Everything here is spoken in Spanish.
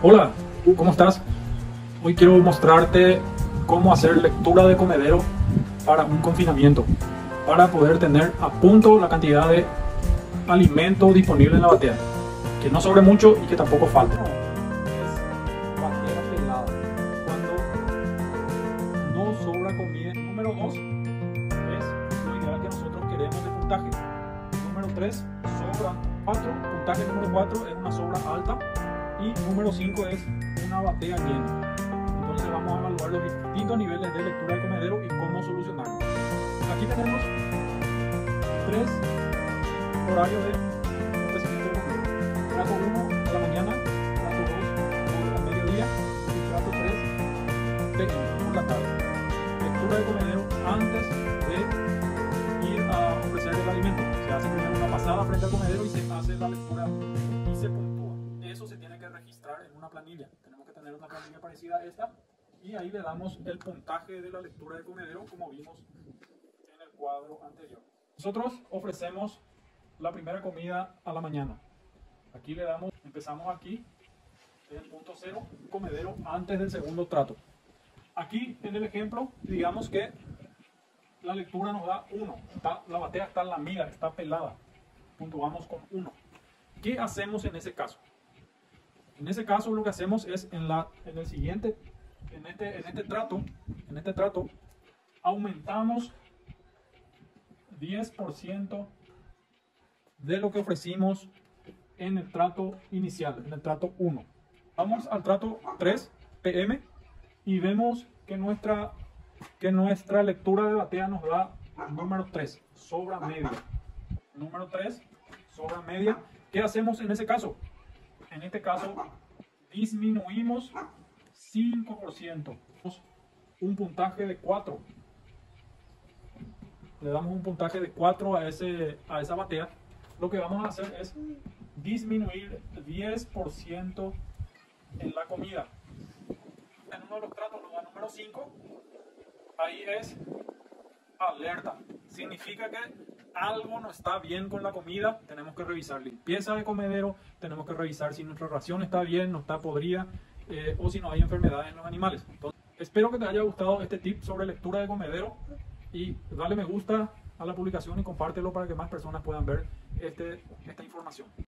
Hola, ¿cómo estás? Hoy quiero mostrarte cómo hacer lectura de comedero para un confinamiento, para poder tener a punto la cantidad de alimento disponible en la batea, que no sobre mucho y que tampoco falte. Es batea pelada, cuando no sobra comida. Número 2 es lo ideal que nosotros queremos de puntaje. Número 3, sobra 4. Puntaje número 4 es una sobra alta. Y número 5 es una batea llena. Entonces vamos a evaluar los distintos niveles de lectura de comedero y cómo solucionarlo. Aquí tenemos 3 horarios de recibimiento de comedero. Trato 1 a la mañana, trato 2 al mediodía y trato 3 PM por la tarde. Lectura de comedero antes de ir a ofrecer el alimento. Se hace primero una pasada frente al comedero y se hace la lectura y se puntúa. Eso se tiene que registrar en una planilla. Tenemos que tener una planilla parecida a esta y ahí le damos el puntaje de la lectura de comedero como vimos en el cuadro anterior. Nosotros ofrecemos la primera comida a la mañana. Aquí le damos, empezamos aquí en el punto 0, comedero antes del segundo trato. Aquí en el ejemplo, digamos que la lectura nos da 1. La batea está en la miga, está pelada. Puntuamos con 1. ¿Qué hacemos en ese caso? En ese caso lo que hacemos es en este trato aumentamos 10% de lo que ofrecimos en el trato inicial, en el trato 1. Vamos al trato 3 PM y vemos que nuestra lectura de batea nos da número 3, sobra media. Número 3, sobra media. ¿Qué hacemos en ese caso? En este caso, disminuimos 5%. Un puntaje de 4. Le damos un puntaje de 4 a esa batea. Lo que vamos a hacer es disminuir 10% en la comida. En uno de los tratos nos da número 5. Ahí es alerta. Significa que algo no está bien con la comida. Tenemos que revisar limpieza de comedero, tenemos que revisar si nuestra ración está bien, no está podrida o si no hay enfermedades en los animales. Entonces, espero que te haya gustado este tip sobre lectura de comedero y dale me gusta a la publicación y compártelo para que más personas puedan ver esta información.